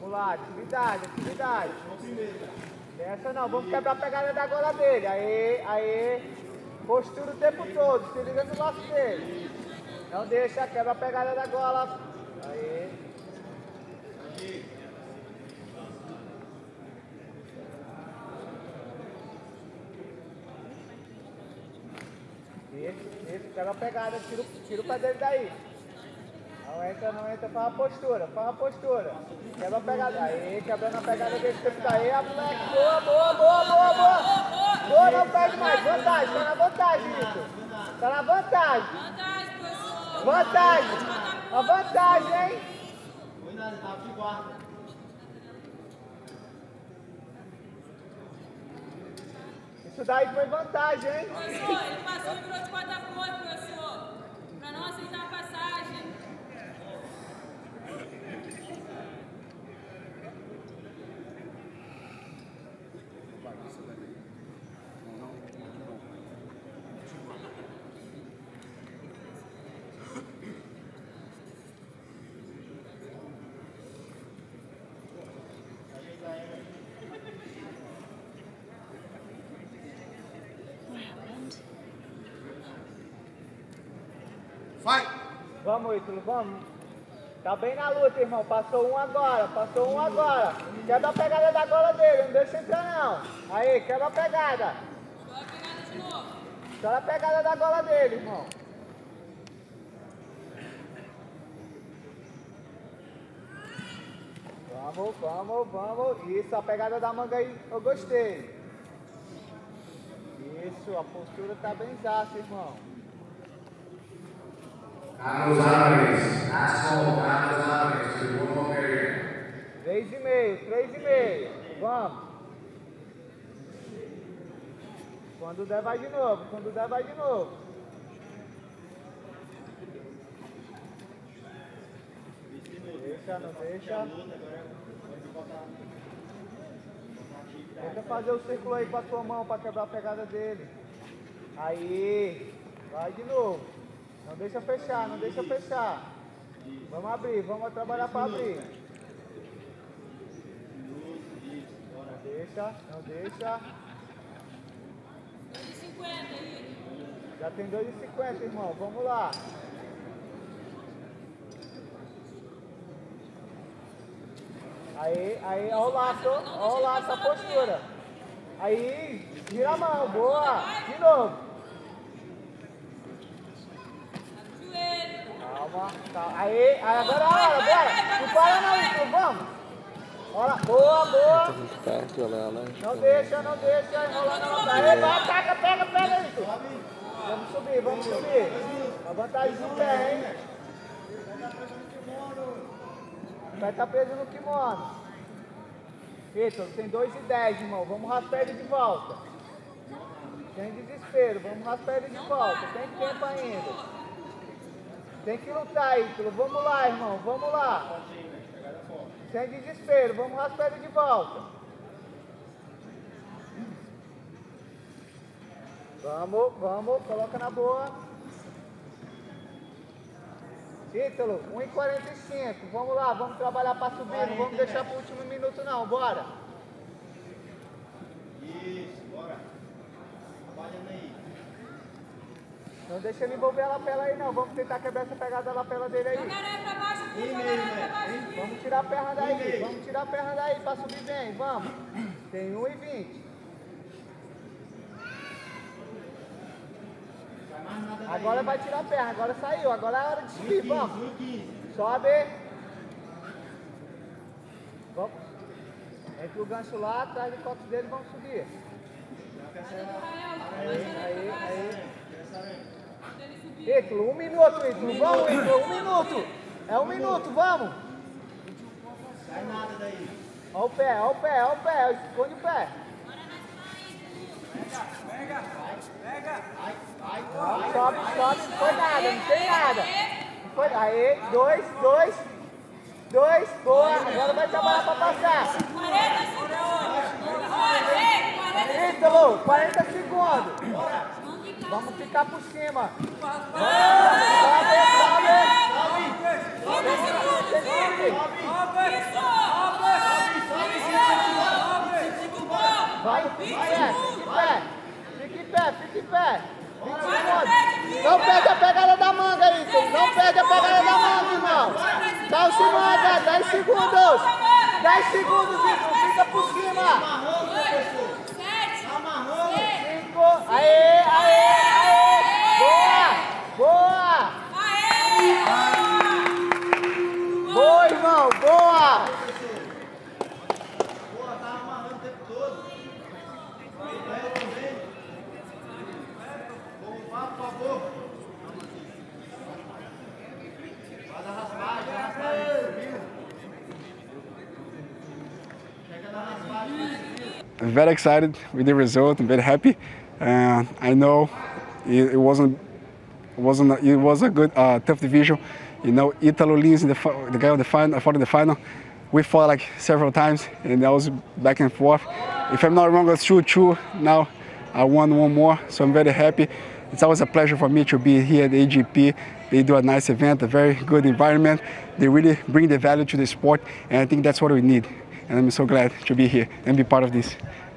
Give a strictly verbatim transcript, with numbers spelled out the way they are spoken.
Vamos lá, atividade, atividade. Essa não, vamos quebrar a pegada da gola dele. Aê, aê. Postura o tempo todo, se liga no laço dele. Não deixa, quebra a pegada da gola. Aê. Isso, isso, quebra a pegada, tira, tira o pé dele daí. Não entra, não entra, faz a postura, faz a postura. Quebra a pegada. Aí, quebrando a pegada dele, tempo daí, a moleque. Boa, boa, boa, boa, boa. Boa, não perde mais. Vantagem, tá na vantagem, Vitor. Tá na vantagem. Vantagem, professor. Vantagem. A vantagem, hein? Isso daí foi vantagem, hein? Professor, ele passou e virou de quatro pontos, professor. Pra não aceitar a passagem. Vai! Vamos, Ítalo, vamos. Tá bem na luta, irmão. Passou um agora, passou um agora. Quebra a pegada da gola dele, não deixa entrar não. Aí, quebra a pegada. Boa pegada de novo. Quebra a pegada da gola dele, irmão. Vamos, vamos, vamos. Isso, a pegada da manga aí, eu gostei. Isso, a postura tá bem zaça, irmão. Carlos Álvares, Nação, Carlos Álvares, segundo Palmeiras. Três e meio, três e meio. Vamos. Quando der, vai de novo. Quando der, vai de novo. Deixa, não deixa. Tenta fazer o círculo aí com a tua mão para quebrar a pegada dele. Aí. Vai de novo. Não deixa fechar, não deixa fechar. Vamos abrir, vamos trabalhar para abrir. Não deixa, não deixa. dois e cinquenta aí. Já tem dois e cinquenta, irmão. Vamos lá. Aí, aí, ó o laço, ó o laço, a postura. Aí, gira a mão, boa. De novo. Calma, calma. Aí, aí agora é a hora, bora. Não para não, Ítalo, vamos. Olha, boa, boa. Muito perto, olha lá. Não deixa, não deixa, enrola não. Aí, vai, ataca, pega, pega, Ítalo. Vamos subir, vamos subir. A vantagem do pé, hein? O pé tá preso no kimono. Ítalo, tem dois e dez, irmão. Vamos raspar ele de volta. Sem desespero, vamos raspar ele de volta. Tem tempo ainda. Tem que lutar, Ítalo. Vamos lá, irmão. Vamos lá. Sem desespero. Vamos raspar ele de volta. Vamos, vamos. Coloca na boa. Ítalo, um e quarenta e cinco. Vamos lá. Vamos trabalhar para subir. Não vamos deixar para o último minuto, não. Bora. Isso, bora. Trabalhando aí. Não deixa ele envolver a lapela aí, não. Vamos tentar quebrar essa pegada da lapela dele aí. Jacaré pra baixo aqui, Um e jacaré meio, pra baixo né? aqui. Vamos tirar a perna daí. Vamos tirar a perna daí para subir bem. Vamos. Tem um e vinte. Agora vai tirar a perna. Agora saiu. Agora é a hora de subir. Vamos. Sobe. Vamos. Entra o gancho lá, atrás do copo dele. Vamos subir. Aí, aí, aí. Ítalo, um minuto, Ítalo. Vamos, Ítalo. Um minuto. É um minuto. Vamos. Sai nada daí. Olha o pé, olha o pé, olha o pé. Esconde o pé. Pega, pega. Vai, vai, Ó, vai. sobe, sobe. Não foi nada, não tem nada. Não foi. Aí, dois, dois. Dois. Boa. Agora vai trabalhar para passar. quarenta segundos. quarenta Ítalo, quarenta segundos. Vamos ficar por cima. Sobe, sobe. segundos. Isso. É, fique em pé. Fique em pé, fique em pé. vinte segundos. Não perde a pegada da manga, Ítalo. Não perde a pegada da manga, irmão. Dá se manga, dez segundos. dez segundos, Ítalo. Fica por cima. cinco. Aê, aê, aê. Boa, boa. Boa, irmão, boa. Boa, tá amarrando o tempo todo. Vai também. Vamos lá, por favor. Vai dar raspagem, vai raspagem, subiu. Chega na raspagem, subiu. I'm very excited with the result. I'm very happy. Uh, I know it, it wasn't it wasn't it was a good uh, tough division. You know, Italo Lins, the the guy of the final, I fought in the final. We fought like several times, and I was back and forth. If I'm not wrong, it was two two. Now I won one more, so I'm very happy. It's always a pleasure for me to be here at the A G P. They do a nice event, a very good environment. They really bring the value to the sport, and I think that's what we need. And I'm so glad to be here and be part of this.